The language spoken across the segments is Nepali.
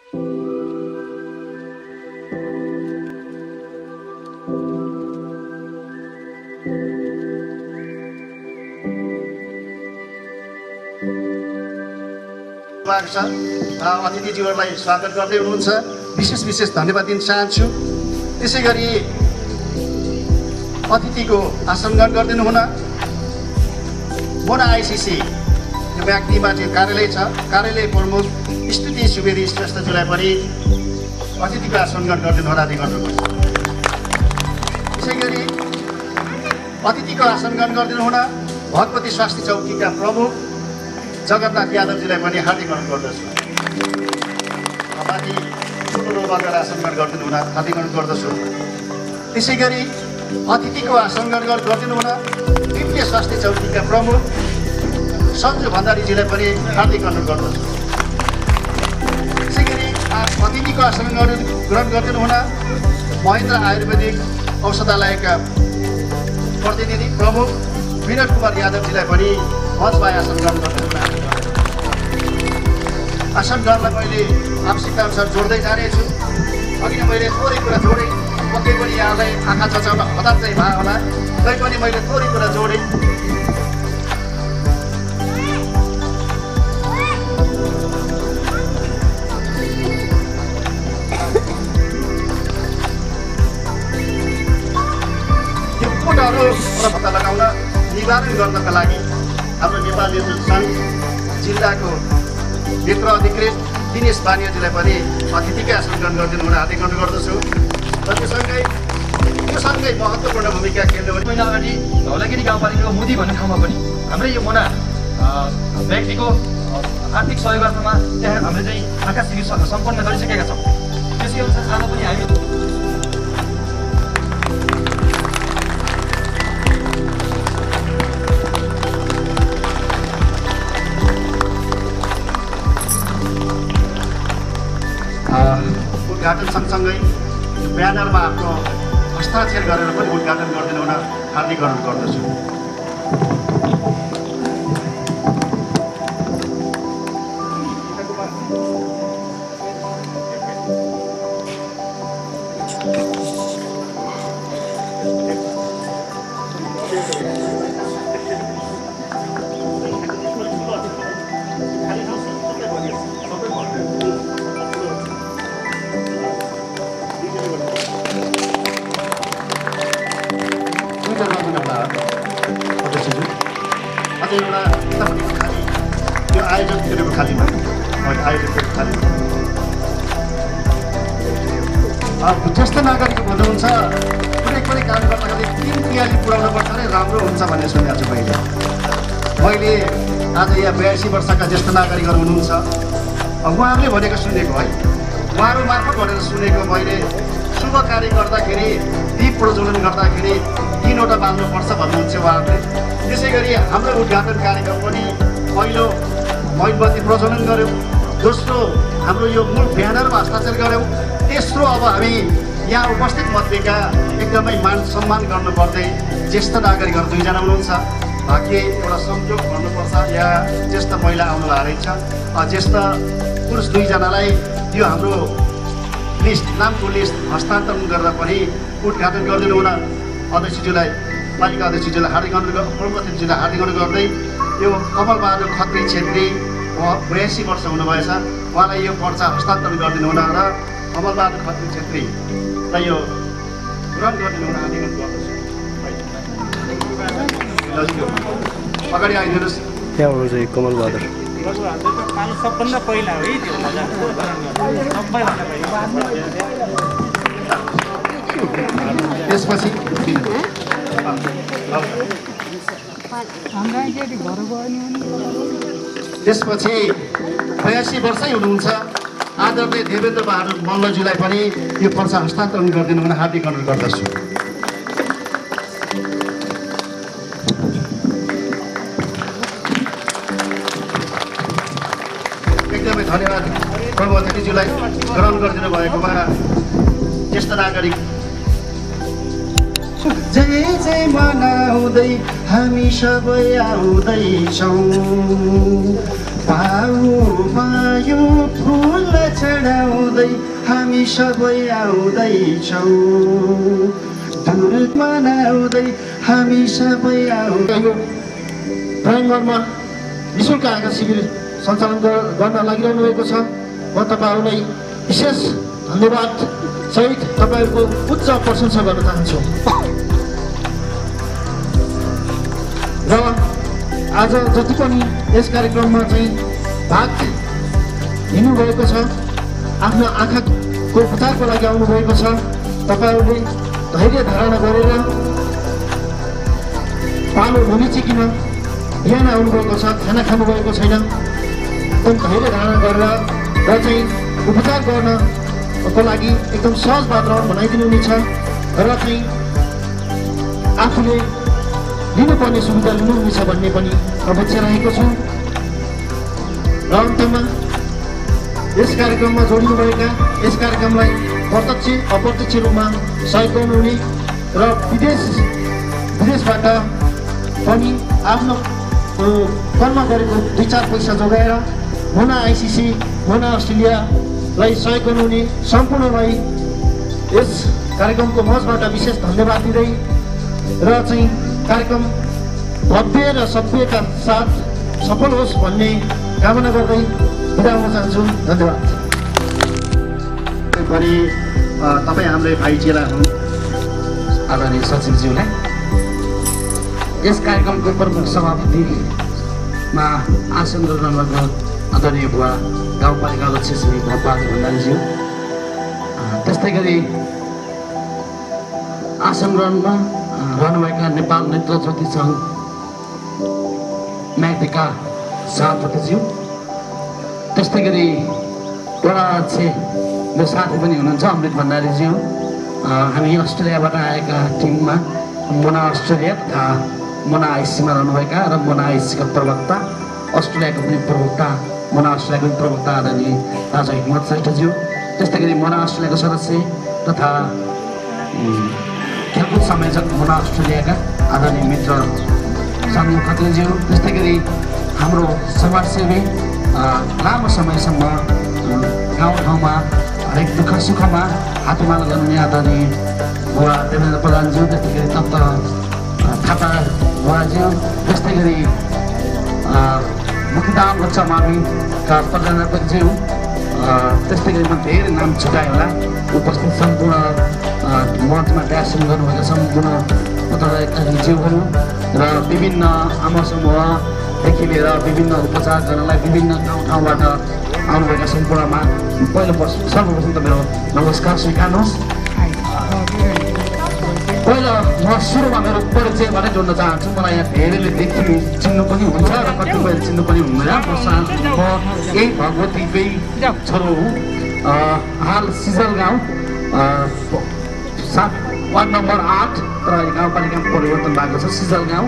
अतिथिज्यूहरूलाई स्वागत गर्दै हुनुहुन्छ। विशेष धन्यवाद दिन चाहन्छु। त्यसै गरी अतिथिको आसन ग्रहण गरिदिनु हुन मोना आइसिसी यो म्याग्दीमा चाहिँ कार्यालय छ, कार्यालय प्रमुख स्तुति सुवेदी श्रेष्ठज्यूलाई पनि अतिथिको आसन ग्रहण गरिदिनु होला गर्नुपर्छ। त्यसै गरी अतिथिको आसन ग्रहण गरिदिनु हुन भगवती स्वास्थ्य चौकीका प्रमुख जगन्नाथ यादवजीलाई पनि हार्दिक अनुरोध गर्दछु। माथि ठुलो रोलबाट आसन ग्रहण गरिदिनु हुन हार्दिक अनुरोध गर्दछु। त्यसै गरी अतिथिको आसन ग्रहण गरिदिनु हुन द्वितीय स्वास्थ्य चौकीका प्रमुख सञ्जु भण्डारीजीलाई पनि हार्दिक अनुरोध गर्दछु। त्यसै गरी अतिथिको आसन ग्रहण गरिदिनु हुन महेन्द्र आयुर्वेदिक औषधालयका प्रतिनिधि प्रमुख विनोद कुमार यादवजीलाई पनि मञ्चमा आसन ग्रहण गरिदिनु हुन आसन ग्रहणलाई मैले आवश्यकता अनुसार जोड्दै जानेछु। अघि मैले थोरै कुरा जोडेँ, पक्कै पनि यहाँलाई आँखा चचाउन हतार चाहिँ भयो होला, तैपनि मैले थोरै कुरा जोडेँ। यो कोटहरू पत्ता लगाउन निवारण गर्नका लागि हाम्रो नेपाल नेतृत्व सङ्घ जिल्लाको भित्र अधिकृत दिनेश बानियाजीलाई पनि अतिथिकै आसन ग्रहण गरिदिनु हुन हार्दिक अनुरोध गर्दछु। र त्यो सँगै महत्त्वपूर्ण भूमिका खेल्नु भने महिना अगाडि धौलागिरी गाउँपालिकाको मुदी भन्ने ठाउँमा पनि हाम्रै यो मोना व्यक्तिको आर्थिक सहयोगमा त्यहाँ हामीले चाहिँ आँखा शिविर सम्पन्न गरिसकेका छौँ। त्यसै अनुसार आज पनि हामी उद्घाटन सँगसँगै ब्यानरमा आफ्नो हस्ताक्षर गरेर पनि उद्घाटन गरिदिनु हुन हार्दिक अनुरोध गर्दछु। यो आयोजकहरूको खाली ज्येष्ठ नागरिक हुनुहुन्छ, कुनै काम गर्दाखेरि 3 तयारी पुऱ्याउनु पर्छ भने राम्रो हुन्छ भन्ने सुनेको छु मैले। आज यहाँ 82 वर्षका ज्येष्ठ नागरिकहरू हुनुहुन्छ, उहाँहरूले भनेको सुनेको है, उहाँहरू मार्फत भनेर सुनेको मैले। शुभ कार्य गर्दाखेरि दीप प्रज्वलन गर्दाखेरि 3वटा बाल्नुपर्छ भन्नुहुन्छ उहाँहरूले। त्यसै गरी हाम्रो उद्घाटन कार्यक्रम पनि पहिलो मैलबत्ती प्रज्वलन गऱ्यौँ, दोस्रो हाम्रो यो मूल ब्यानरमा हस्ताक्षर गऱ्यौँ, तेस्रो अब हामी यहाँ उपस्थित मध्येका एकदमै मान सम्मान गर्नुपर्दै ज्येष्ठ नागरिकहरू 2 जना हुनुहुन्छ। के एउटा संयोग भन्नुपर्छ, यहाँ ज्येष्ठ महिला आउनु भएको रहेछ, ज्येष्ठ पुरुष 2 जनालाई यो हाम्रो लिस्ट नामको लिस्ट हस्तान्तरण गरेर पनि उद्घाटन गरिदिनु हुन अध्यक्षज्यूलाई पालिका अध्यक्षज्यूलाई हार्दिक अनुरोध, प्रमुख अतिथिज्यूलाई हार्दिक अनुरोध गर्दै यो कमलबहादुर खत्री छेत्री 82 वर्ष हुनुभएछ, उहाँलाई यो पर्चा हस्तान्तरण गरिदिनु हुन र कमलबहादुर खत्री छेत्रीलाई यो ग्रहण गरिदिनु हुन हार्दिक अनुरोध गर्दछु। अगाडि आइदिनुहोस्। त्यहाँ हो चाहिँ कमलबहादुर सबभन्दा पहिला हो त्यो त्यसपछि त्यसपछि 82 वर्षै हुनुहुन्छ आदरणीय देवेन्द्र बहादुर मल्लज्यूलाई पनि यो पर्चा हस्तान्तरण गरिदिनु हुन हार्दिक अनुरोध गर्दछु। एकदमै धन्यवाद प्रमुख अतिथिज्यूलाई ग्रहण गरिदिनु भएकोमा। ज्येष्ठ नागरिक जय जय मनाउँदै हामी सबै आउँदैछौँ, पाउमा यो फुल चढाउँदै हामी सबै आउँदैछौँ दुरुद मनाउँदै हामी सबै आउँदै प्राङ्गणमा निःशुल्क आँखा शिविर सञ्चालन गर्न लागिरहनु भएको छ। म तपाईँहरूलाई विशेष धन्यवाद सहित तपाईँहरूको उच्च प्रशंसा गर्न चाहन्छु। र आज जति पनि यस कार्यक्रममा चाहिँ भाग लिनुभएको छ, आफ्नो आँखाको उपचारको लागि आउनुभएको छ, तपाईँहरूले धैर्य धारणा गरेर पालो नमिचिकन बिहान आउनुभएको छ, खाना खानुभएको छैन, एकदम धैर्य धारणा गरेर र चाहिँ उपचार गर्नको लागि एकदम सहज वातावरण बनाइदिनु हुनेछ र चाहिँ आफूले लिनुपर्ने सुविधा लिनुहुनेछ भन्ने पनि अपेक्षा रहेको छु। र अन्तमा यस कार्यक्रममा जोडिनुभएका, यस कार्यक्रमलाई प्रत्यक्ष अप्रत्यक्ष रूपमा सहयोग गर्नुहुने र विदेशबाट पनि आफ्नो कर्म गरेको 2-4 पैसा जोगाएर मोना आइसिसी, मोना अस्ट्रेलियालाई सहयोग गर्नुहुने सम्पूर्णलाई यस कार्यक्रमको मञ्चबाट विशेष धन्यवाद दिँदै र चाहिँ कार्यक्रम भव्य र सभ्यका साथ सफल होस् भन्ने कामना गर्दै बिदा हुन चाहन्छु। धन्यवाद। पनि तपाईँ हाम्रै भाइ चेला हुन् आदरणीय सचिवज्यूलाई, यस कार्यक्रमको प्रमुख सभापतिमा आसन ग्रहण आदरणीय बुवा गाउँपालिका अध्यक्ष श्री भवबहादुर भण्डारीज्यू, त्यस्तै गरी आसन ग्रहणमा रहनुभएका नेपाल नेत्र ज्योति सङ्घ म्याग्दीका सभापतिज्यू, त्यस्तै गरी वडा अध्यक्ष मेरो साथी पनि हुनुहुन्छ अमृत भण्डारीज्यू, हामी अस्ट्रेलियाबाट आएका टिममा मोना अस्ट्रेलिया तथा मोना आइसीमा रहनुभएका र मोना आइसीका प्रवक्ता, अस्ट्रेलियाको पनि प्रवक्ता, मोना अस्ट्रेलियाको पनि प्रवक्ता आदरणीय राजा हिम्मत श्रेष्ठज्यू, त्यस्तै गरी मोना अस्ट्रेलियाको सदस्य तथा खेलकुद संयोजक मोना अस्ट्रेलियाका आदरणीय मित्र सानु खत्रीज्यू, त्यस्तै गरी हाम्रो समाजसेवी लामो समयसम्म गाउँठाउँमा हरेक दुःख सुखमा हातमाल गर्ने आदरणीय बुवा देवेन्द्र प्रधानज्यू, त्यस्तै गरी दत्त थापा बुवाज्यू, त्यस्तै गरी मुक्तिदाम बच्चा माविका प्रधानज्यू, त्यस्तै गरी म धेरै नाम छुटाएँ होला। उपस्थित सम्पूर्ण मञ्चमा ड्यासन गर्नुभएका सम्पूर्ण पत्रकारज्यूहरू र विभिन्न आमा समूहदेखि लिएर विभिन्न उपचार गर्नलाई विभिन्न ठाउँबाट आउनुभएका सम्पूर्णमा सर्वप्रथम त मेरो नमस्कार स्वीकार्नुहोस्। पहिला म सुरुमा मेरो परिचयबाटै जोड्न चाहन्छु। मलाई यहाँ धेरैले चिन्नु पनि हुन्छ र कतिपयले चिन्नु पनि हुँदैन। म यही भगवतीकै छोरो हुँ। हाल सिजल गाउँ 7 वार्ड नम्बर 8 तर गाउँपालिकामा परिवर्तन भएको छ। सिजल गाउँ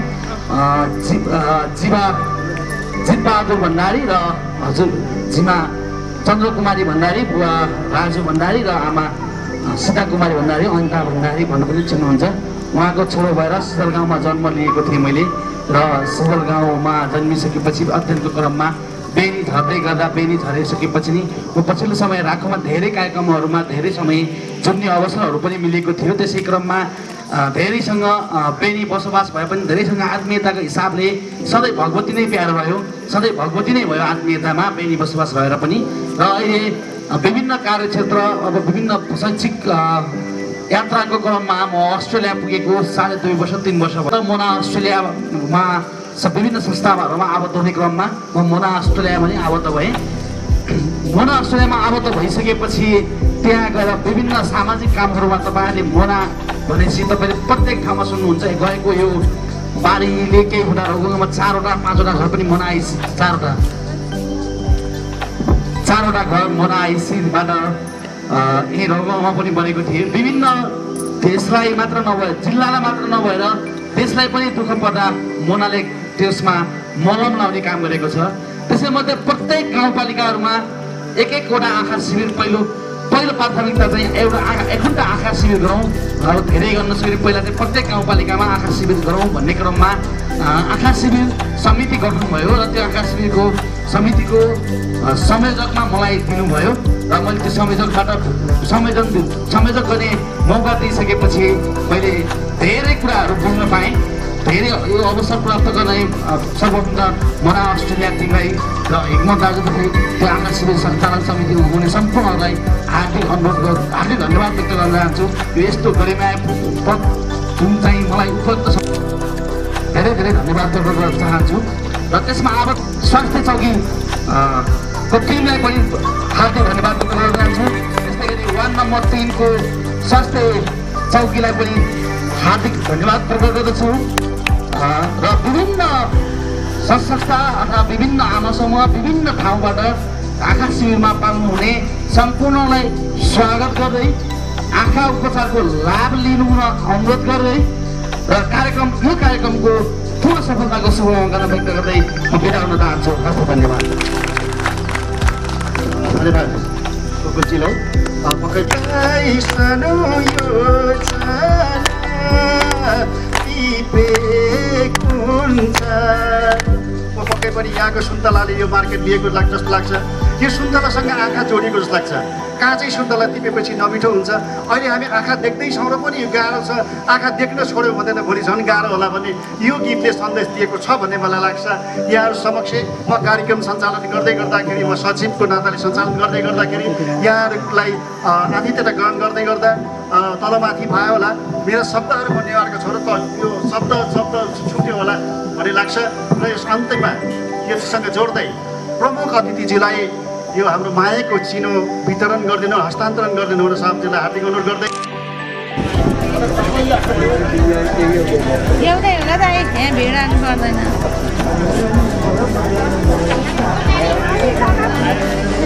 जितबहादुर भण्डारी र हजुर जिमा चन्द्रकुमारी भण्डारी, बुवा राजु भण्डारी र आमा सीता कुमारी भण्डारी, अनिता भण्डारी भन्नु पनि चिन्नुहुन्छ। उहाँको छोरो भएर सिजल गाउँमा जन्म लिएको थिएँ मैले र सिजल गाउँमा जन्मिसकेपछि अध्ययनको क्रममा बेनी झर्दै गर्दा बेनी झरिसकेपछि नि म पछिल्लो समय राखोमा धेरै कार्यक्रमहरूमा धेरै समय जुट्ने अवसरहरू पनि मिलेको थियो। त्यसै क्रममा धेरैसँग बेनी बसोबास भए पनि धेरैसँग आत्मीयताको हिसाबले सधैँ भगवती नै प्यारो रह्यो, सधैँ भगवती नै भयो आत्मीयतामा बेनी बसोबास रहेर पनि। र अहिले विभिन्न कार्यक्षेत्र अब विभिन्न शैक्षिक यात्राको क्रममा म अस्ट्रेलिया पुगेको 2.5 वर्ष 3 वर्ष भयो। मोना अस्ट्रेलियामा विभिन्न संस्थाहरूमा आबद्ध हुने क्रममा म मोना अस्ट्रेलियामा नै आबद्ध भएँ। मोना अस्ट्रेलियामा आबद्ध भइसकेपछि त्यहाँ गएर विभिन्न सामाजिक कामहरूमा तपाईँहरूले मोना भनेपछि तपाईँले प्रत्येक ठाउँमा सुन्नुहुन्छ गएको यो बारीले केही हुँदा रोगमा 4वटा 5वटा घर पनि मोना आइसी 4वटा घर मोना आइसीबाट यही रगमा पनि बनेको थिए। विभिन्न देशलाई मात्र नभएर जिल्लालाई मात्र नभएर देशलाई पनि दुःख पर्दा मोनाले त्यसमा मलम लाउने काम गरेको छ। त्यसैमध्ये प्रत्येक गाउँपालिकाहरूमा एक-एकवटा आँखा शिविर पहिलो पहिलो प्राथमिकता चाहिँ एउटा एकपल्ट आँखा शिविर गरौँ र धेरै गर्न सक्ने पहिला चाहिँ प्रत्येक गाउँपालिकामा आँखा शिविर गरौँ भन्ने क्रममा आँखा शिविर समिति गठन भयो र त्यो आँखा शिविरको समितिको संयोजकमा मलाई दिनुभयो र मैले त्यो संयोजक गर्ने मौका दिइसकेपछि मैले धेरै कुराहरू बुझ्न पाएँ। धेरै यो अवसर प्राप्त गर्ने सर्वप्रथम मना अस्ट्रेलिया टिमलाई र हिक्मत दाजुदेखि त्यो आँखा शिविर सञ्चालन समितिमा हुने सम्पूर्णहरूलाई हार्दिक धन्यवाद व्यक्त गर्न चाहन्छु। यो यस्तो गरिमाया पद जुन चाहिँ मलाई उपलब्ध छ धेरै धेरै धन्यवाद व्यक्त गर्न चाहन्छु। र त्यसमा अब स्वास्थ्य चौकी को टिमलाई पनि हार्दिक धन्यवाद व्यक्त गर्न चाहन्छु। त्यस्तै गरी वार्ड नम्बर 3 को स्वास्थ्य चौकीलाई पनि हार्दिक धन्यवाद व्यक्त गर्दछु। र विभिन्न संस्था अथवा विभिन्न आमा समूह विभिन्न ठाउँबाट आँखा शिविरमा पाल्नुहुने सम्पूर्णलाई स्वागत गर्दै आँखा उपचारको लाभ लिनु अनुरोध गर्दै र यो कार्यक्रमको ठुलो सफलताको शुभकामना व्यक्त गर्दै म बिदा हुन चाहन्छु। हस्त धन्यवाद। धन्यवाद कुकुचिलो पक्कै सानो यो पक्कै पनि यहाँको सुन्तलाले यो मार्केट लिएको जस्तो लाग्छ। यो सुन्तलासँग आँखा जोडिएको जस्तो लाग्छ। काँचै सुन्तला टिपेपछि नमिठो हुन्छ। अहिले हामी आँखा देख्दैछौँ र पनि यो गाह्रो छ। आँखा देख्न छोड्यो भने त भोलि झन् गाह्रो होला भन्ने यो गीतले सन्देश दिएको छ भन्ने मलाई लाग्छ। यहाँहरू समक्ष म कार्यक्रम सञ्चालन गर्दै गर्दाखेरि म सचिवको नाताले सञ्चालन गर्दै गर्दाखेरि यहाँहरूलाई आतिथ्यता ग्रहण गर्दै गर्दा तलमाथि भयो होला मेरो शब्दहरू भन्ने अर्को छोरो त यो शब्द छुट्यो होला भन्ने लाग्छ। र यस अन्त्यमा यससँग जोड्दै प्रमुख अतिथिजीलाई यो हाम्रो मायाको चिनो वितरण गरिदिनु हस्तान्तरण गरिदिनु हुन साहबजीलाई हार्दिक अनुरोध गर्दै एउटै होला त यहाँ भिड राख्नु पर्दैन।